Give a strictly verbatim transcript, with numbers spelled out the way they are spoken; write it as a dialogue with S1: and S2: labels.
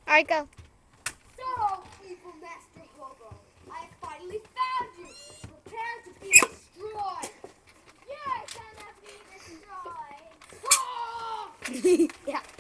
S1: Alright, go.
S2: So, evil Master Hobo, I finally found you. Prepare to be destroyed. You're gonna be destroyed.
S1: Yeah.